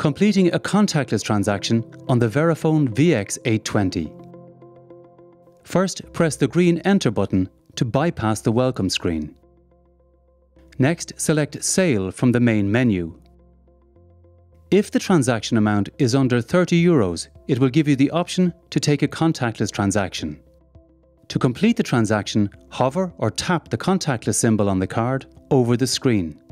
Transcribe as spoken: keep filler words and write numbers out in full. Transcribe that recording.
completing a contactless transaction on the Verifone V X eight twenty. First, press the green Enter button to bypass the welcome screen. Next, select Sale from the main menu. If the transaction amount is under thirty euros, it will give you the option to take a contactless transaction. To complete the transaction, hover or tap the contactless symbol on the card over the screen.